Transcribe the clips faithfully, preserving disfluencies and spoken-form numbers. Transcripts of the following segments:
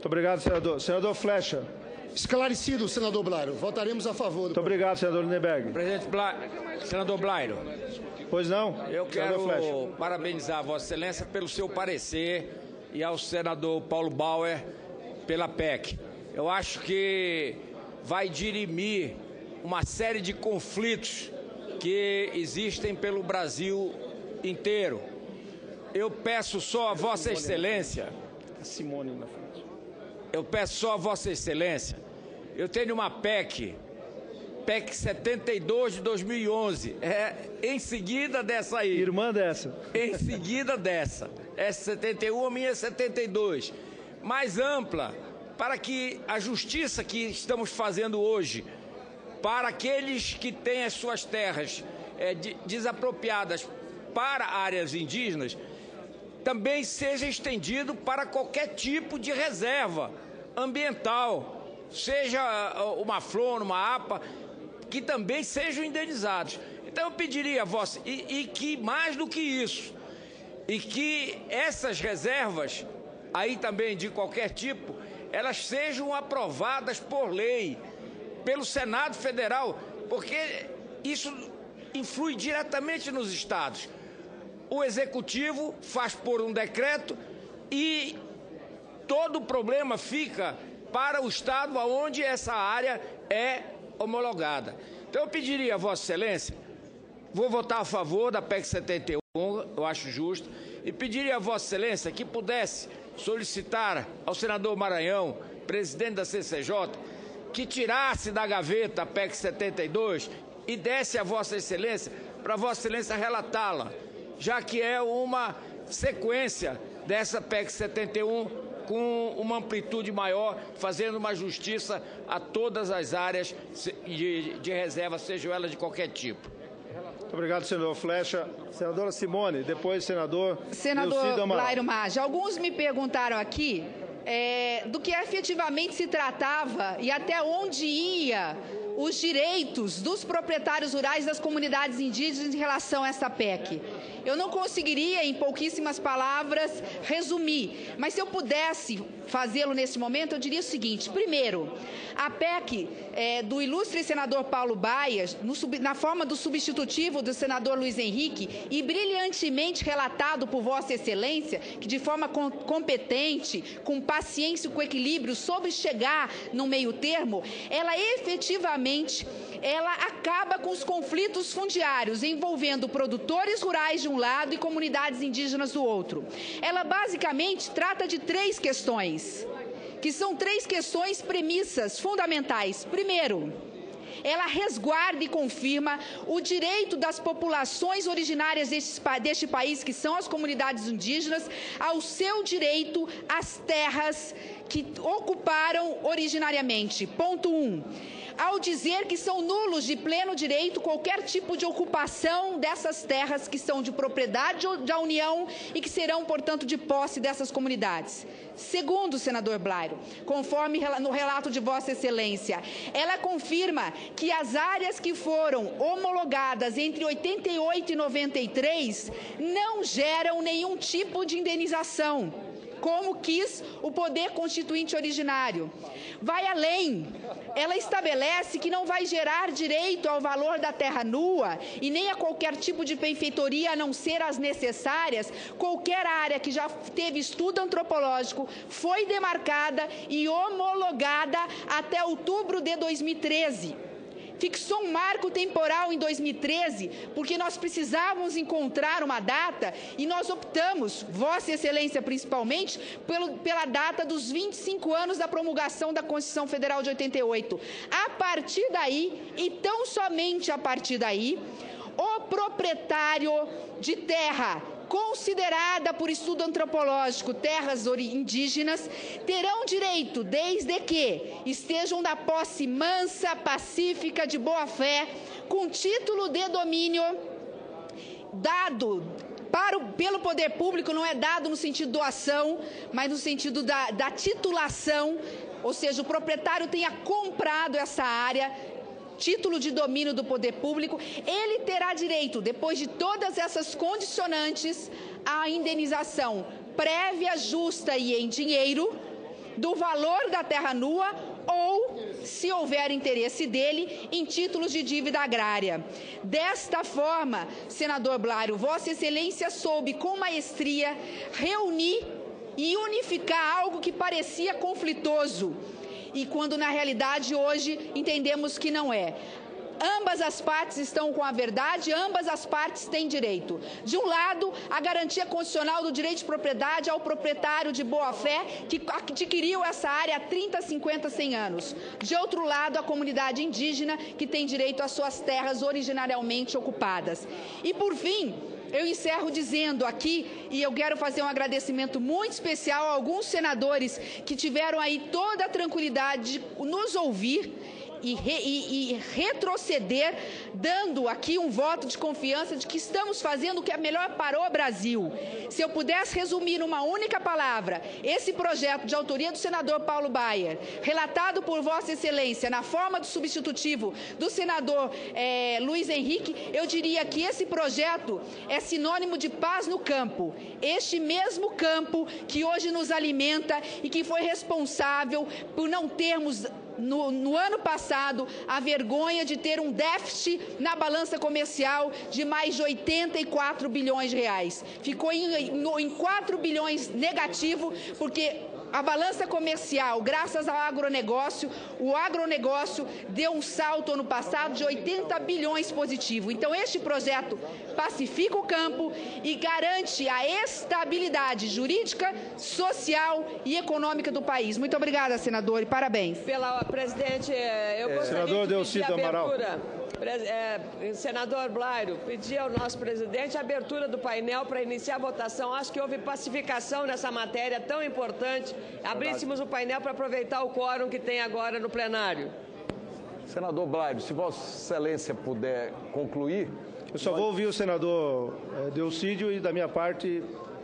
obrigado, senador. Senador Flecha. Esclarecido, senador Blairo. Votaremos a favor. Muito obrigado, senador Lindenberg. Presidente Bla... Senador Blairo. Pois não? Eu quero parabenizar a Vossa Excelência pelo seu parecer e ao senador Paulo Bauer pela P E C. Eu acho que vai dirimir uma série de conflitos que existem pelo Brasil inteiro. Eu peço só a Vossa Excelência, Simone na frente. eu peço só a Vossa Excelência, eu tenho uma P E C, P E C setenta e dois de dois mil e onze, é em seguida dessa aí. Irmã dessa. Em seguida dessa. Essa setenta e um, a minha setenta e dois. Mais ampla, para que a justiça que estamos fazendo hoje, para aqueles que têm as suas terras é, de, desapropriadas para áreas indígenas, também seja estendido para qualquer tipo de reserva ambiental, seja uma flor, uma A P A, que também sejam indenizados. Então eu pediria a vossa, e, e que mais do que isso, e que essas reservas, aí também de qualquer tipo, elas sejam aprovadas por lei, pelo Senado Federal, porque isso influi diretamente nos estados. O Executivo faz por um decreto e todo o problema fica para o estado onde essa área é homologada. Então eu pediria a Vossa Excelência, vou votar a favor da P E C setenta e um, eu acho justo, e pediria a Vossa Excelência que pudesse solicitar ao senador Maranhão, presidente da C C J, que tirasse da gaveta a P E C setenta e dois e desse a Vossa Excelência, para Vossa Excelência relatá-la, já que é uma sequência dessa P E C setenta e um com uma amplitude maior, fazendo uma justiça a todas as áreas de, de reserva, sejam elas de qualquer tipo. Muito obrigado, senador Flecha. Senadora Simone, depois senador... Senador Blairo Maggi, alguns me perguntaram aqui é, do que efetivamente se tratava e até onde ia os direitos dos proprietários rurais das comunidades indígenas em relação a essa P E C. Eu não conseguiria, em pouquíssimas palavras, resumir, mas se eu pudesse fazê-lo nesse momento, eu diria o seguinte. Primeiro, a P E C é, do ilustre senador Paulo Baias, no, na forma do substitutivo do senador Luiz Henrique, e brilhantemente relatado por Vossa Excelência, que de forma com, competente, com paciência e com equilíbrio, soube chegar no meio termo, ela efetivamente ela acaba com os conflitos fundiários envolvendo produtores rurais de um lado e comunidades indígenas do outro. Ela basicamente trata de três questões, que são três questões premissas fundamentais. Primeiro, ela resguarda e confirma o direito das populações originárias deste, deste país, que são as comunidades indígenas, ao seu direito às terras que ocuparam originariamente. Ponto um. Ao dizer que são nulos de pleno direito qualquer tipo de ocupação dessas terras que são de propriedade da União e que serão, portanto, de posse dessas comunidades. Segundo, senador Blairo, conforme no relato de Vossa Excelência, ela confirma que as áreas que foram homologadas entre oitenta e oito e noventa e três não geram nenhum tipo de indenização, como quis o poder constituinte originário. Vai além, ela estabelece que não vai gerar direito ao valor da terra nua e nem a qualquer tipo de benfeitoria a não ser as necessárias. Qualquer área que já teve estudo antropológico foi demarcada e homologada até outubro de dois mil e treze. Fixou um marco temporal em dois mil e treze, porque nós precisávamos encontrar uma data e nós optamos, Vossa Excelência principalmente, pelo, pela data dos vinte e cinco anos da promulgação da Constituição Federal de oitenta e oito. A partir daí, e tão somente a partir daí, o proprietário de terra considerada por estudo antropológico terras indígenas, terão direito, desde que estejam da posse mansa, pacífica, de boa-fé, com título de domínio dado para o, pelo poder público, não é dado no sentido de doação, mas no sentido da, da titulação, ou seja, o proprietário tenha comprado essa área, título de domínio do poder público, ele terá direito, depois de todas essas condicionantes, à indenização prévia, justa e em dinheiro, do valor da terra nua ou, se houver interesse dele, em títulos de dívida agrária. Desta forma, senador Blário, Vossa Excelência soube com maestria reunir e unificar algo que parecia conflitoso e quando na realidade hoje entendemos que não é. Ambas as partes estão com a verdade, ambas as partes têm direito. De um lado, a garantia constitucional do direito de propriedade ao proprietário de boa-fé que adquiriu essa área há trinta, cinquenta, cem anos. De outro lado, a comunidade indígena que tem direito às suas terras originariamente ocupadas. E por fim, eu encerro dizendo aqui, e eu quero fazer um agradecimento muito especial a alguns senadores que tiveram aí toda a tranquilidade de nos ouvir E, re, e, e retroceder, dando aqui um voto de confiança de que estamos fazendo o que é melhor para o Brasil. Se eu pudesse resumir numa única palavra, esse projeto de autoria do senador Paulo Baier, relatado por Vossa Excelência na forma do substitutivo do senador é, Luiz Henrique, eu diria que esse projeto é sinônimo de paz no campo. Este mesmo campo que hoje nos alimenta e que foi responsável por não termos No, no ano passado, a vergonha de ter um déficit na balança comercial de mais de oitenta e quatro bilhões de reais. Ficou em, em quatro bilhões negativo, porque a balança comercial, graças ao agronegócio, o agronegócio deu um salto ano passado de oitenta bilhões positivo. Então, este projeto pacifica o campo e garante a estabilidade jurídica, social e econômica do país. Muito obrigada, senador, e parabéns. Pela presidente, eu gostaria senador de Delcídio pedir a Amaral. abertura. É, senador Blário, pedir ao nosso presidente a abertura do painel para iniciar a votação. Acho que houve pacificação nessa matéria tão importante. Abríssemos o painel para aproveitar o quórum que tem agora no plenário. Senador Blário, se Vossa Excelência puder concluir... Eu só vou ouvir o senador é, Delcídio e, da minha parte,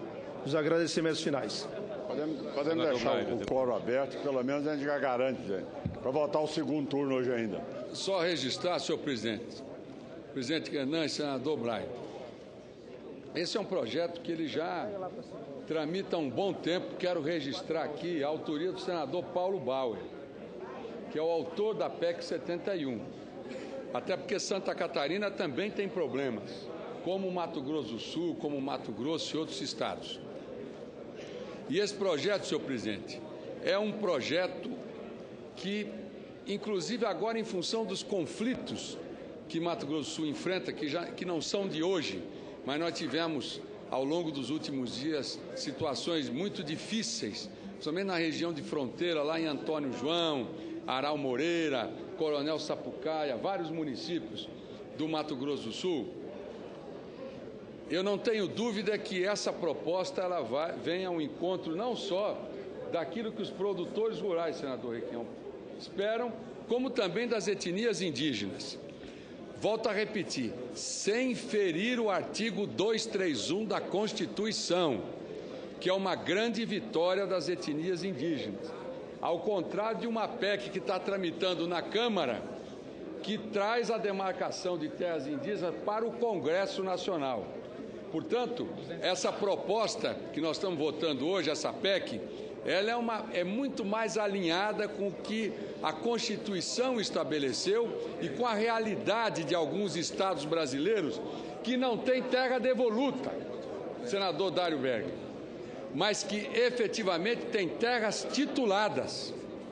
os agradecimentos finais. Podemos, podemos deixar o, o quórum aberto, pelo menos a gente já garante, para votar o segundo turno hoje ainda. Só registrar, senhor presidente, presidente Renan e senador Blário, esse é um projeto que ele já tramita há um bom tempo. Quero registrar aqui a autoria do senador Paulo Bauer, que é o autor da P E C setenta e um. Até porque Santa Catarina também tem problemas, como o Mato Grosso do Sul, como o Mato Grosso e outros estados. E esse projeto, senhor presidente, é um projeto que, inclusive agora em função dos conflitos que Mato Grosso do Sul enfrenta, que, já, que não são de hoje, mas nós tivemos ao longo dos últimos dias situações muito difíceis, principalmente na região de fronteira, lá em Antônio João, Aral Moreira, Coronel Sapucaia, vários municípios do Mato Grosso do Sul. Eu não tenho dúvida que essa proposta ela vai, vem ao encontro não só daquilo que os produtores rurais, senador Requião, esperam, como também das etnias indígenas. Volto a repetir, sem ferir o artigo duzentos e trinta e um da Constituição, que é uma grande vitória das etnias indígenas. Ao contrário de uma P E C que está tramitando na Câmara, que traz a demarcação de terras indígenas para o Congresso Nacional. Portanto, essa proposta que nós estamos votando hoje, essa P E C, ela é, uma, é muito mais alinhada com o que a Constituição estabeleceu e com a realidade de alguns estados brasileiros que não têm terra devoluta, senador Dário Berger, mas que efetivamente têm terras tituladas.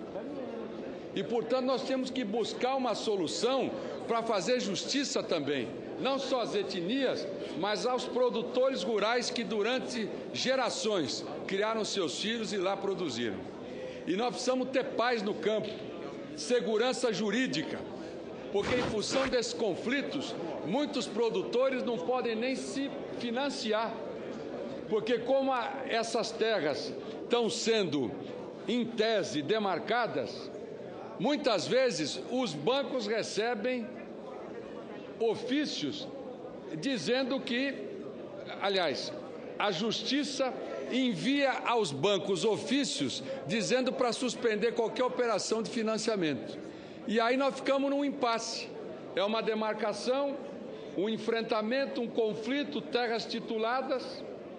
E, portanto, nós temos que buscar uma solução para fazer justiça também, não só às etnias, mas aos produtores rurais que durante gerações criaram seus filhos e lá produziram. E nós precisamos ter paz no campo, segurança jurídica, porque em função desses conflitos, muitos produtores não podem nem se financiar, porque como a, essas terras estão sendo, em tese, demarcadas, muitas vezes os bancos recebem ofícios dizendo que, aliás, a Justiça envia aos bancos ofícios dizendo para suspender qualquer operação de financiamento. E aí nós ficamos num impasse. É uma demarcação, um enfrentamento, um conflito, terras tituladas,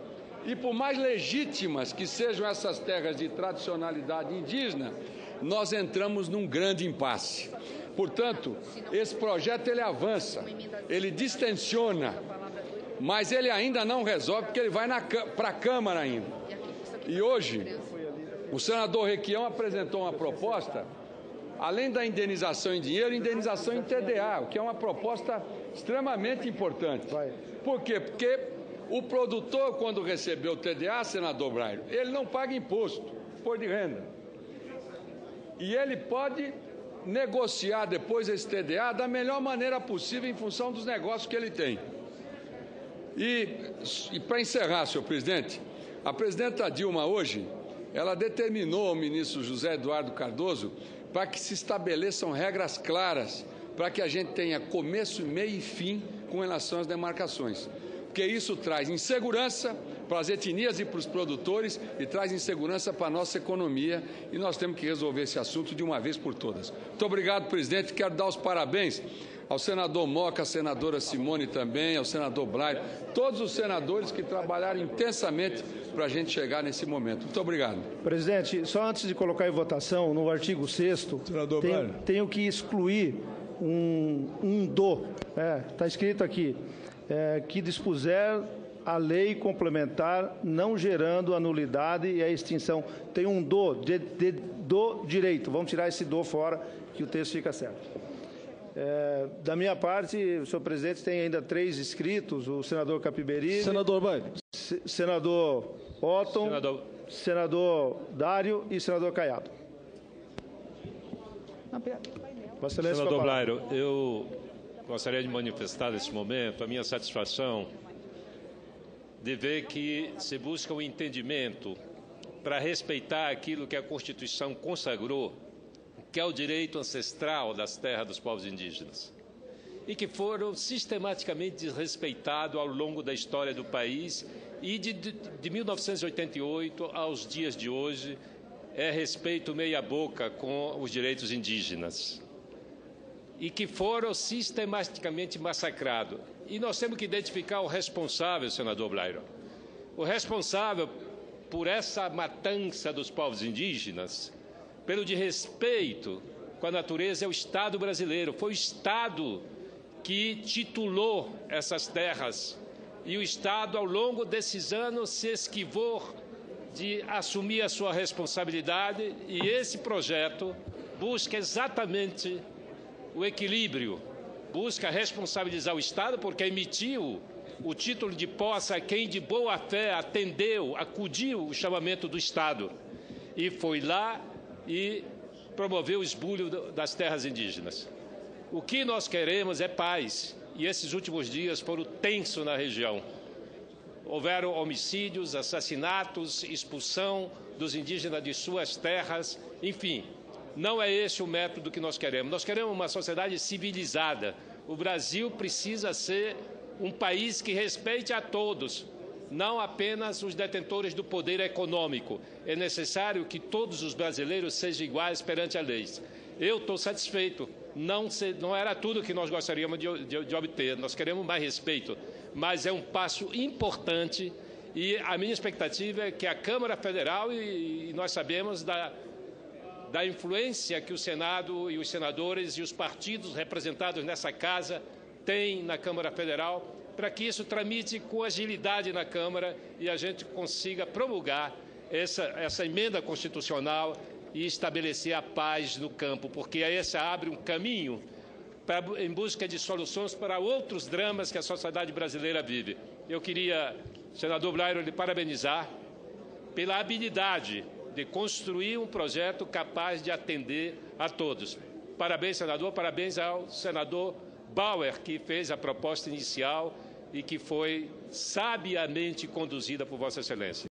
E por mais legítimas que sejam essas terras de tradicionalidade indígena, nós entramos num grande impasse. Portanto, esse projeto ele avança, ele distensiona, mas ele ainda não resolve, porque ele vai para a Câmara ainda. E hoje, o senador Requião apresentou uma proposta, além da indenização em dinheiro, indenização em T D A, o que é uma proposta extremamente importante. Por quê? Porque o produtor, quando recebeu o T D A, senador Blairo, ele não paga imposto, imposto de renda. E ele pode negociar depois esse T D A da melhor maneira possível em função dos negócios que ele tem. E, e para encerrar, senhor presidente, a presidenta Dilma hoje, ela determinou ao ministro José Eduardo Cardoso para que se estabeleçam regras claras, para que a gente tenha começo, meio e fim com relação às demarcações. Porque isso traz insegurança para as etnias e para os produtores e traz insegurança para a nossa economia, e nós temos que resolver esse assunto de uma vez por todas. Muito obrigado, presidente. Quero dar os parabéns ao senador Moca, à senadora Simone também, ao senador Blairo, todos os senadores que trabalharam intensamente para a gente chegar nesse momento. Muito obrigado. Presidente, só antes de colocar em votação, no artigo sexto, tenho, tenho que excluir um, um do, está é, escrito aqui, é, que dispuser a lei complementar não gerando a nulidade e a extinção. Tem um do, de, de, do direito, vamos tirar esse do fora, que o texto fica certo. É, da minha parte, senhor presidente, tem ainda três inscritos, o senador Capiberibe, senador Blairo, se, senador Otton, senador... senador Dário e senador Caiado. Senador Blairo, eu gostaria de manifestar nesse momento a minha satisfação de ver que se busca um entendimento para respeitar aquilo que a Constituição consagrou, que é o direito ancestral das terras dos povos indígenas, e que foram sistematicamente desrespeitados ao longo da história do país e de, de, de mil novecentos e oitenta e oito aos dias de hoje é respeito meia boca com os direitos indígenas, e que foram sistematicamente massacrados. E nós temos que identificar o responsável, senador Blairo. O responsável por essa matança dos povos indígenas, pelo desrespeito com a natureza, é o Estado brasileiro. Foi o Estado que titulou essas terras. E o Estado, ao longo desses anos, se esquivou de assumir a sua responsabilidade. E esse projeto busca exatamente o equilíbrio, busca responsabilizar o Estado, porque emitiu o título de posse a quem de boa fé atendeu, acudiu o chamamento do Estado e foi lá e promoveu o esbulho das terras indígenas. O que nós queremos é paz, e esses últimos dias foram tensos na região. Houveram homicídios, assassinatos, expulsão dos indígenas de suas terras, enfim. Não é esse o método que nós queremos. Nós queremos uma sociedade civilizada. O Brasil precisa ser um país que respeite a todos, não apenas os detentores do poder econômico. É necessário que todos os brasileiros sejam iguais perante a lei. Eu estou satisfeito. Não, se, não era tudo que nós gostaríamos de, de, de obter. Nós queremos mais respeito, mas é um passo importante e a minha expectativa é que a Câmara Federal, e, e nós sabemos da da influência que o Senado e os senadores e os partidos representados nessa casa têm na Câmara Federal, para que isso tramite com agilidade na Câmara e a gente consiga promulgar essa, essa emenda constitucional e estabelecer a paz no campo, porque essa abre um caminho pra, em busca de soluções para outros dramas que a sociedade brasileira vive. Eu queria, senador Blairo, lhe parabenizar pela habilidade de construir um projeto capaz de atender a todos. Parabéns, senador, parabéns ao senador Bauer, que fez a proposta inicial e que foi sabiamente conduzida por Vossa Excelência.